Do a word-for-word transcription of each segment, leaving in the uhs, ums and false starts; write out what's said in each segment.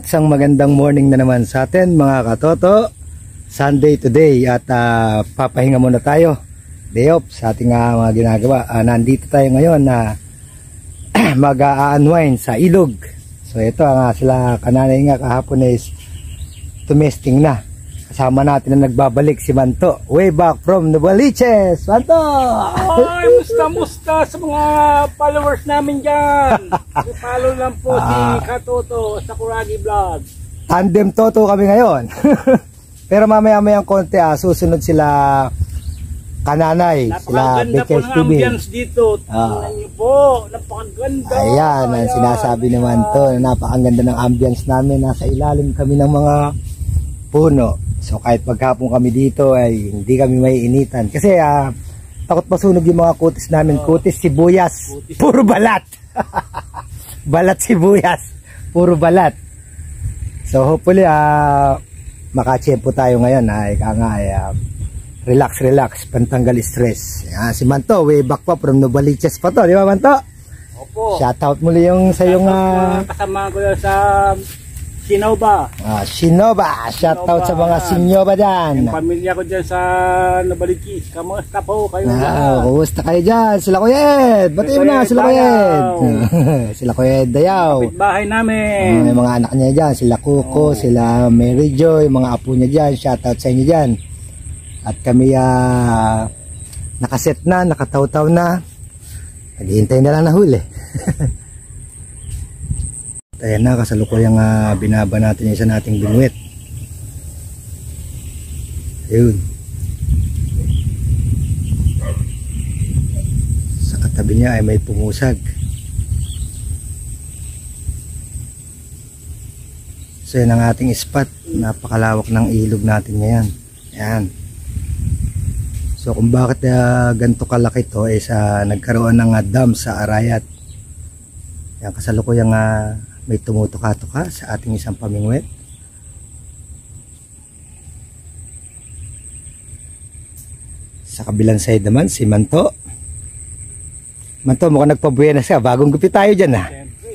Isang magandang morning na naman sa atin mga katoto. Sunday today at uh, papahinga muna tayo. Day off sa ating uh, mga ginagawa. Uh, nandito tayo ngayon na uh, mag-a-unwind sa ilog. So ito nga uh, sila kananay nga kahapon is tumesting na. Kasama natin na nagbabalik si Manto. Way back from Novaliches. Manto! Ay, musta-musta sa mga followers namin dyan. I-follow lang po ah, si Katoto sa Kuragi Vlog. Tandem Toto kami ngayon. Pero mamaya-mayang konti ah, susunod sila kananay. Napakaganda po ng ambience dito. Tingnan niyo po. Napakaganda. Ayan, ang sinasabi naman to. Napakaganda ng ambience namin. Nasa ilalim kami ng mga puno. So kahit pagkapon kami dito ay hindi kami may initan. Kasi uh, takot masunog yung mga kutis namin. Kutis, sibuyas, kutis. Puro balat. Balat sibuyas, puro balat. So hopefully uh, makachempo tayo ngayon. Ay, nga, ay, uh, relax, relax, pantanggal stress. Uh, si Manto, way back pa from Novaliches pa to. Di ba Manto? Opo. Shoutout muli yung sa yung... Uh, kasama ko sa... Sinoba. Ah, Sinoba. Shoutout sa mga Sinyoba dyan. Yung pamilya ko dyan sa Novaliches. Kamusta po kayo? Ah, kumusta kayo dyan? Sila Kuya Ed. Batiin mo na sila Kuya Ed. Sila Kuya Ed Dayaw. Kapitbahay namin. Ah, yung mga anak niya dyan. Sila Kuko, oh. Sila Mary Joy, mga apo niya dyan. Shoutout sa inyo dyan. At kami uh, nakaset na, nakataw-taw na. Naghihintay na lang na huli. Ayan na, kasalukuyang uh, binaba natin yung isa nating binuwit. Ayun. Sa katabi niya ay may pumusag. So yan ang ating spot. Napakalawak ng ilog natin ngayon. Ayan. So kung bakit uh, ganito kalaki to is uh, nagkaroon ng uh, dam sa Arayat. Yan, kasalukuyang uh, may tumutuka-tuka sa ating isang pamingwit. Sa kabilang side naman si Manto. Manto, mukhang nagpabuenas ka. Bagong gupit tayo dyan ha.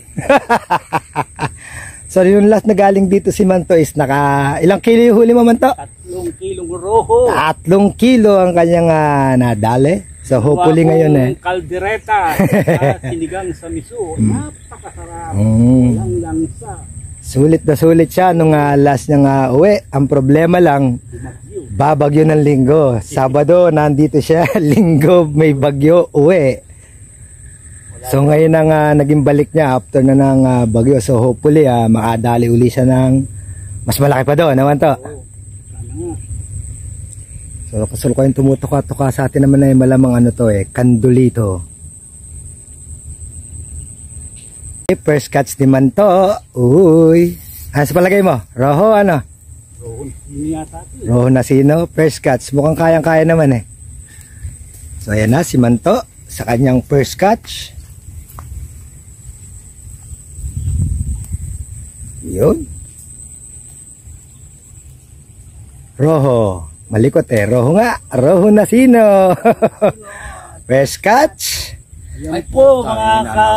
So yung last na galing dito si Manto is naka... Ilang kilo yung huli mo Manto? Tatlong kilong roho. Tatlong kilo ang kanyang uh, nadali. So hopefully ngayon eh. Kaldereta sa sinigang sa miso. Napakasarap. Mm. Walang langsa. Sulit na sulit siya nung uh, last niyang uh, uwi. Ang problema lang, babagyo ng linggo. Sabado nandito siya, linggo may bagyo, uwi. So ngayon ang uh, naging balik niya after na ng uh, bagyo. So hopefully uh, makadali uli siya ng mas malaki pa doon. Naman to. So kasul ko yung tumutuka-tuka sa atin naman ay malamang ano to eh, kandulito. Okay, first catch ni Manto. Uy. Ano sa palagay mo? Roho ano? Roho yata. Roho na sino? First catch. Mukhang kayang-kaya naman eh. So ayan na si Manto sa kanyang first catch. Yun. Roho. Malikot eh. Roho nga. Roho na sino? First catch. Ay po mga ka...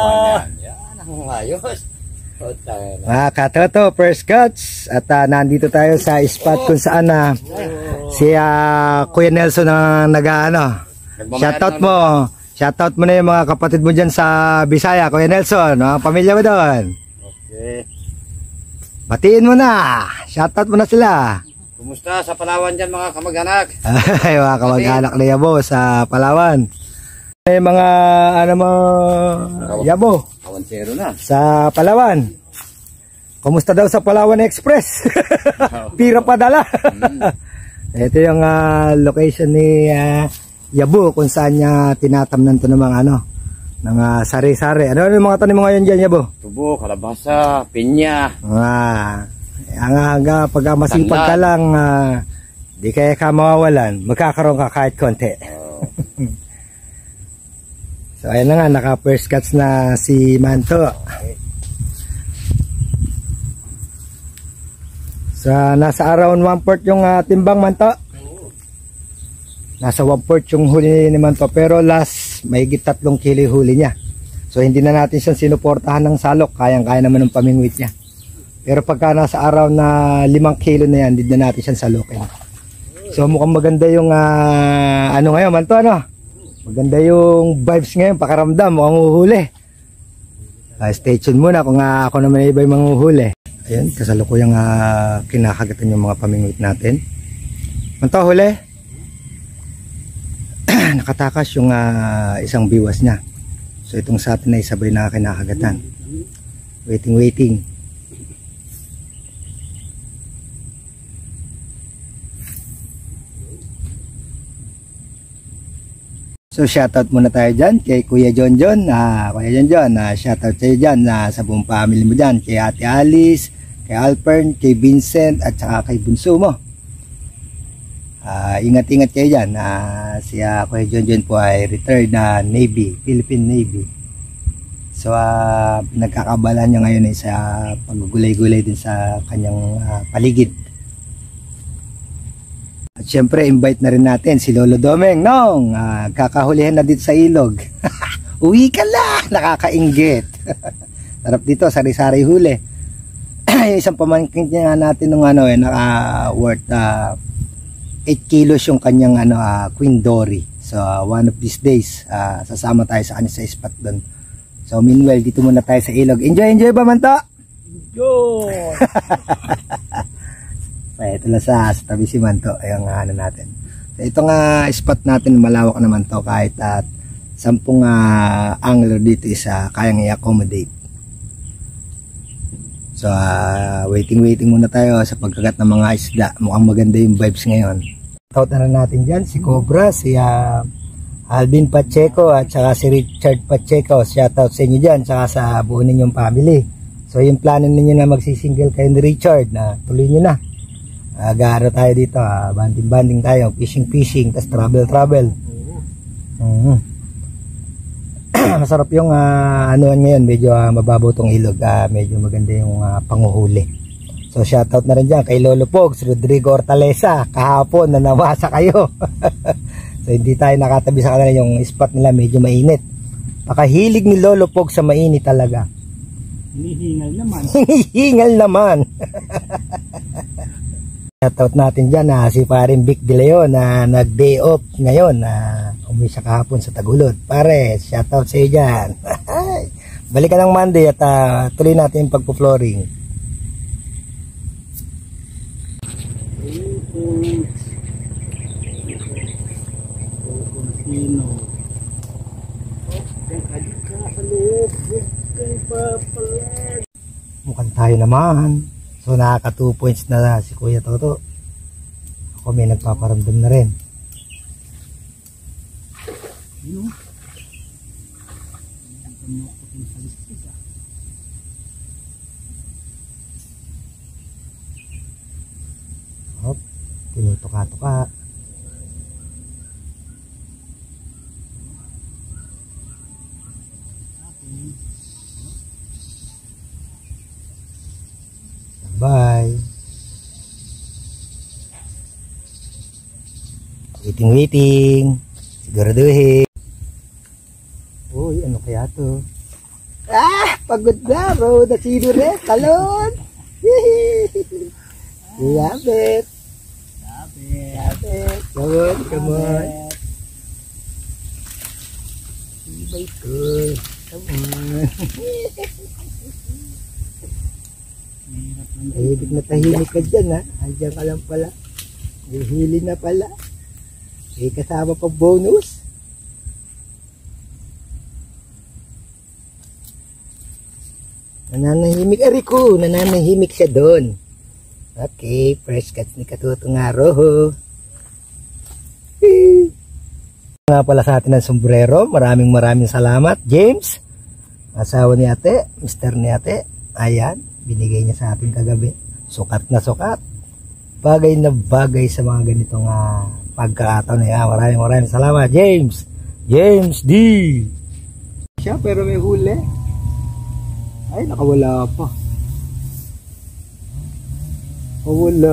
Mga katoto, first catch. At uh, nandito tayo sa spot kung saan na uh, si uh, Kuya Nelson ang nag-ano. Shoutout mo. Shoutout mo na yung mga kapatid mo dyan sa Bisaya. Kuya Nelson. Mga pamilya mo doon. Okay. Batiin mo na. Shoutout mo na sila. Kumusta sa Palawan dyan mga kamag-anak? Ay, mga kamag-anak na Yabo sa Palawan. Ay, mga ano mo, Yabo. Kawansero na. Sa Palawan. Kumusta daw sa Palawan Express? Pira padala. Mm. Ito yung uh, location ni uh, Yabo kung saan niya tinatamnan to ng mga ano, ng uh, sari-sari. Ano yung mga tanim mo ngayon dyan, Yabo? Tubo, kalabasa, pinya. Ah. Ang aga pag masipag ka lang uh, di kaya ka mawawalan, magkakaroon ka kahit konti. Oh. So ayun na nga, naka first catch na si Manto. Okay. So nasa around one fourth yung uh, timbang Manto. Oh. Nasa one fourth yung huli ni Manto, pero last may higit tatlong kilo huli niya. So hindi na natin siyang sinuportahan ng salok, kayang kaya naman ng pamingwit niya. Pero pagka nasa araw na limang kilo na yan, hindi na natin siyang salukin. So mukhang maganda yung uh, ano ngayon, Manto, ano? Maganda yung vibes ngayon, pakaramdam, mukhang uhuli. Uh, stay tuned muna kung uh, ako naman iba yung manguhuli. Ayan, kasalukuyang uh, kinakagatan yung mga pamingwit natin. Manto, huli? Nakatakas yung uh, isang biwas niya. So itong sa atin ay sabay na kinakagatan. Waiting, waiting. So shoutout muna tayo dyan kay Kuya John John, ah, Kuya John John, ah, shoutout tayo dyan ah, sa buong family mo dyan, kay Ate Alice, kay Alpern, kay Vincent at saka kay Bunso mo. Ah, ingat-ingat kayo dyan, ah, si ah, Kuya John John po ay retired na Navy, Philippine Navy. So ah, nagkakabalan niya ngayon ay sa paggulay-gulay din sa kanyang ah, paligid. At syempre, invite na rin natin si Lolo Domeng, nong uh, kakahulihan na dito sa ilog. Uwi ka lang, nakakainggit. Tarap dito, sari-sari huli. Yung isang pamangkin niya natin nung ano, eh, naka worth uh, eight kilos yung kanyang ano, uh, Queen Dory. So, uh, one of these days, uh, sasama tayo sa kanya sa spot doon. So, meanwhile, dito muna tayo sa ilog. Enjoy, enjoy ba, Manto? Enjoy! Ay, ito lang sa, sa tabi si Manto, ayun nga ano natin. So, ito nga spot natin, malawak naman to kahit at sampung uh, angler dito is uh, kayang i-accommodate. So, uh, waiting waiting muna tayo sa pagkagat ng mga isda. Mukhang maganda yung vibes ngayon. Shoutout na rin natin dyan, si Cobra, si uh, Alvin Pacheco at saka si Richard Pacheco. Shoutout sa inyo dyan, saka sa buo ninyong family. So, yung plano ninyo na magsisingle kayo ni Richard, na tuloy nyo na. Agaro tayo dito, ah. banding banding tayo, fishing fishing, tas travel travel. Mm-hmm. Masarap yung uh, anuan ngayon, medyo uh, mababaw tong ilog, uh, medyo maganda yung uh, panguhuli. So shoutout na rin dyan kay Lolo Pogs, Rodrigo Hortaleza, kahapon na nawasa kayo. So hindi tayo nakatabi sa kanila, yung spot nila medyo mainit. Pakahilig ni Lolo Pogs sa mainit talaga. Hinihingal naman. Hinihingal naman. Shoutout natin dyan na uh, si Paring Vic De Leon na uh, nag-day off ngayon na uh, umuwi siya kahapon sa Tagulod. Pare, shoutout sa iyo dyan. Balik ka ng Monday at uh, tuloy natin yung pagpo-flooring. Mukhang tayo naman. So nakaka two points na si Kuya Toto. Ako may nagpaparamdam na rin. Hop, tinutuka-tuka. Bye. Waiting, waiting. Siguraduhin. Uy, ano kaya to? Ah, pagod na, bro. Nasino rin. Talon. Labit. Labit. Labit. Come on, come on. Ibay ko. Come on. Tahimik na tahimik ka dyan, ha? Andiyan ka lang pala. Hihili na pala. Eh, kasama pa bonus. Nananahimik. Ariko, nananahimik siya doon. Okay, fresh cuts ni Katoto nga, roho. Nga pala sa atin ng sombrero. Maraming maraming salamat, James. Asawa ni ate, mister ni ate. Ayan. Binigay niya sa atin kagabi. Sukat na sukat. Bagay na bagay sa mga ganitong uh, pagkakataon. Uh, maraming maraming salamat, James. James D. Siya pero may huli. Ay, nakawala pa. Wala.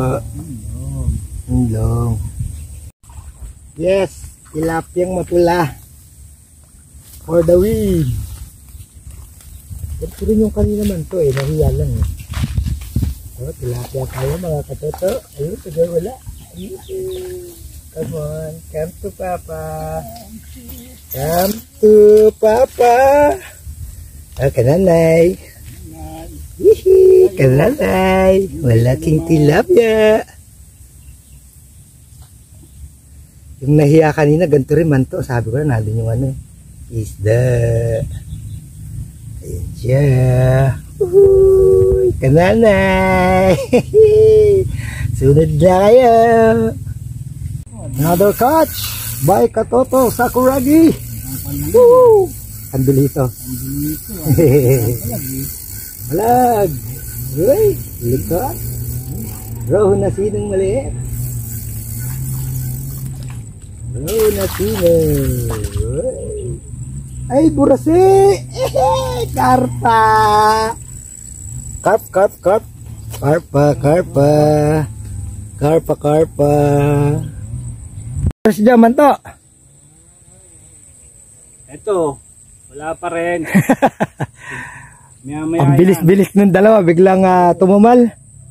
Long. Yes, tilapiyang mapula. For the win. Ito rin yung kanina man to eh, nahiya lang eh. Oh, tilapia tayo mga katoto. Ayun, tagal wala. Ayun. Come on, come to Papa. Come to Papa. Ah, kananay. Hihi, kananay. Malaking tilapia. Yung nahiya kanina, ganito rin man to. Sabi ko na, nandun yung ano, isda. Ayan siya. Uhuy, kananay. Sunod na kayo. Another catch by Katoto Sakuragi. Woo! Andulito. Malag. Uy, likot. Roho na sinong maliit. Roho na sinong. Ay, burasi. Karpa. Karp, karp, karp. Karpa, karpa. Karpa, karpa. Terus jaman to. Eto, wala pa rin. Maya, maya, ang bilis-bilis ng dalawa, biglang uh, tumumal.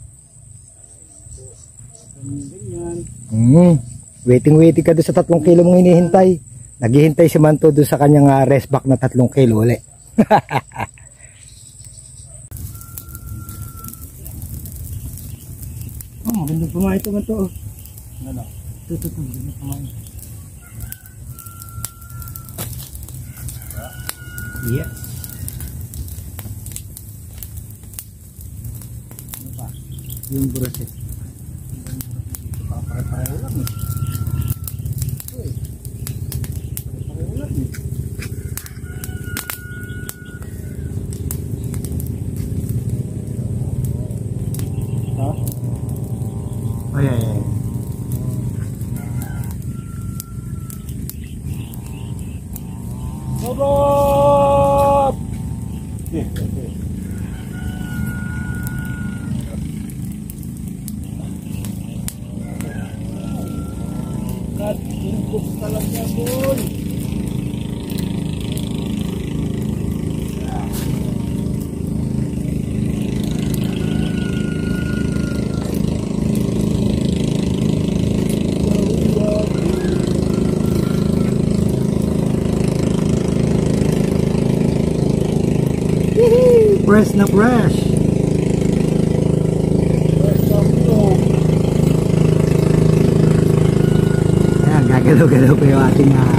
Mm. Waiting-waiting ka doon sa tatlong kilo mong hinihintay. Naghihintay si Manto doon sa kanyang uh, rest back na tatlong kilo ulit. Oh, magandang pumain ito, Manto. Ano? Ito, ito, ito, magandang pumain. Yes. Ano pa? Yung bruset. Pare-pareho lang eh. Ito eh. Pare-pareho lang eh. Ha? Ay, ay, ay. Sarap! Eh, eh. Kat, ingkos talaga boy. Fresh na fresh. Ayan, gagalaw-galaw pa yung ating uh,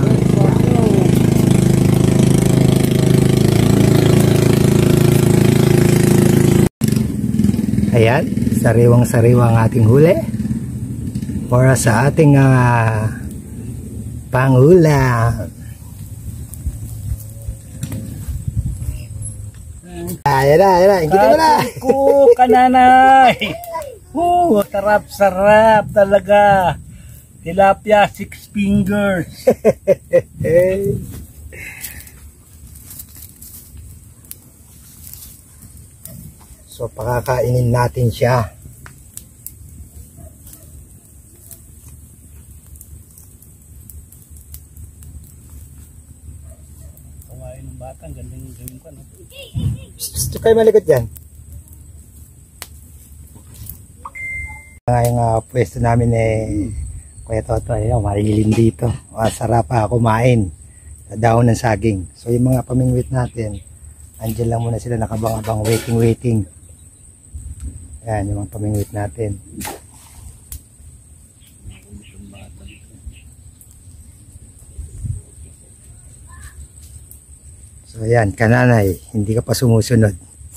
ayan, sariwang-sariwang ating huli para sa ating uh, pangulam. Ayan na, ayan na, kita mo na. Ko, kananay. Oh, sarap-sarap talaga. Tilapia six fingers. So, pakakainin natin siya. Kawain ng bata, ang gandang gawin ko. Ano? Gusto kayo malikot dyan. Ngayong uh, pwesto namin eh, Kuya Toto, eh, marilin dito. Masarap pa kumain sa dahon ng saging. So yung mga pamingwit natin, andyan lang muna sila nakabang-abang, waiting-waiting. Ayan yung mga pamingwit natin. So ayan, kananay, hindi ka pa sumusunod.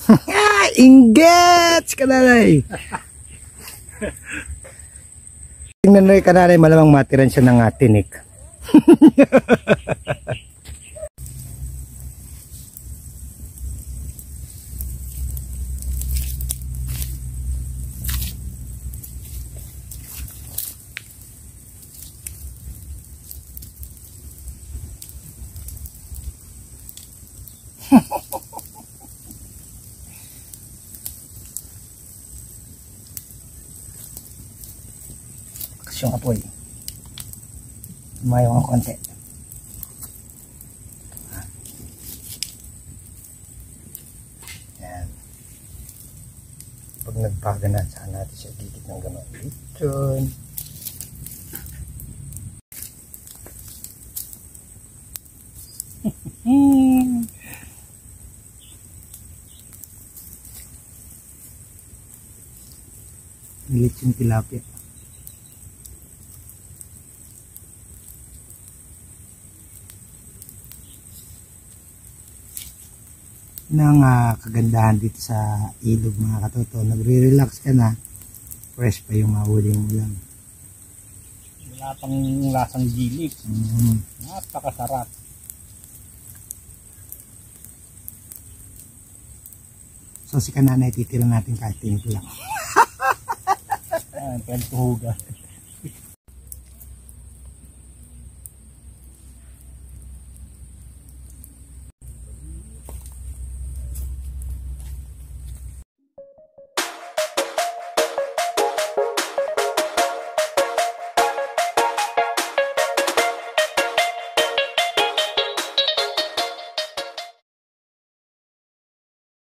Ingets, kananay! Tingnan na yung kananay, malamang matiran siya ng uh, tinik. Yung apoy tumayo ng konti. Yan. Pag nag Paganan saan natin siya gigit ng gano'n. Lechon. Lechon tilapia. Yun ang uh, kagandahan dito sa ilog mga katoto. Nagre-relax ka na, fresh pa yung mahuli mo lang. Wala pang lasang gilik. Mm-hmm. Napakasarap. So si kananay titira natin kahit tinito lang. Ayan, pwede tuhugan.